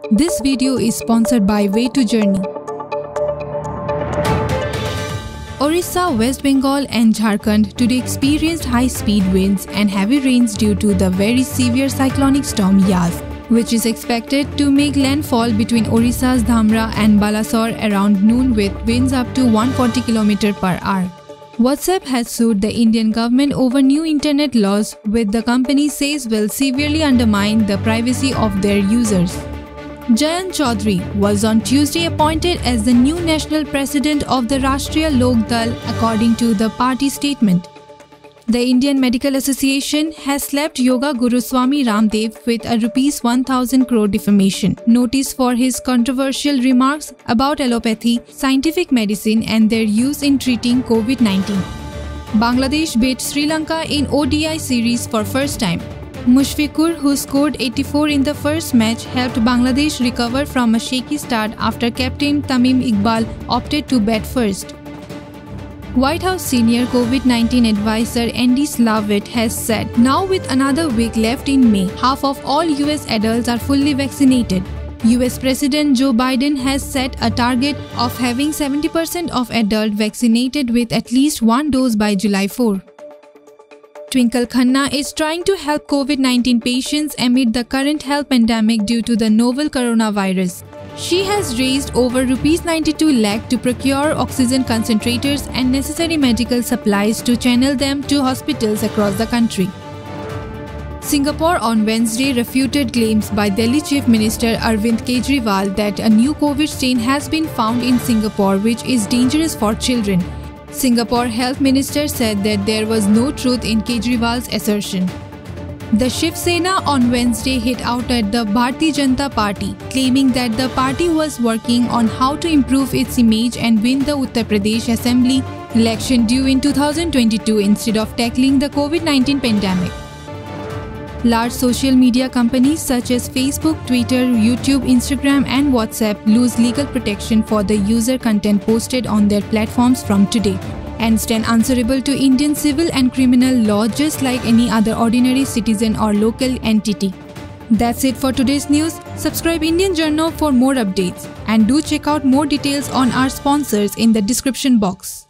This video is sponsored by Way2Journey. Orissa, West Bengal and Jharkhand today experienced high-speed winds and heavy rains due to the very severe cyclonic storm Yas, which is expected to make landfall between Orissa's Dhamra and Balasore around noon with winds up to 140 km per hour. WhatsApp has sued the Indian government over new internet laws, which the company says will severely undermine the privacy of their users. Jayant Chaudhary was on Tuesday appointed as the new national president of the Rashtriya Lok Dal, according to the party statement. The Indian Medical Association has slapped Yoga Guru Swami Ramdev with a Rs 1,000 crore defamation notice for his controversial remarks about allopathy, scientific medicine and their use in treating COVID-19. Bangladesh beat Sri Lanka in ODI series for first time. Mushfiqur, who scored 84 in the first match, helped Bangladesh recover from a shaky start after captain Tamim Iqbal opted to bat first. White House senior COVID-19 advisor Andy Slavitt has said, now with another week left in May, half of all US adults are fully vaccinated. US President Joe Biden has set a target of having 70% of adults vaccinated with at least one dose by July 4. Twinkle Khanna is trying to help COVID-19 patients amid the current health pandemic due to the novel coronavirus. She has raised over Rs 92 lakh to procure oxygen concentrators and necessary medical supplies to channel them to hospitals across the country. Singapore on Wednesday refuted claims by Delhi Chief Minister Arvind Kejriwal that a new COVID strain has been found in Singapore which is dangerous for children. Singapore Health Minister said that there was no truth in Kejriwal's assertion. The Shiv Sena on Wednesday hit out at the Bharatiya Janata Party, claiming that the party was working on how to improve its image and win the Uttar Pradesh Assembly election due in 2022 instead of tackling the COVID-19 pandemic. Large social media companies such as Facebook, Twitter, YouTube, Instagram and WhatsApp lose legal protection for the user content posted on their platforms from today and stand answerable to Indian civil and criminal law just like any other ordinary citizen or local entity. That's it for today's news. Subscribe Indian Journal for more updates and do check out more details on our sponsors in the description box.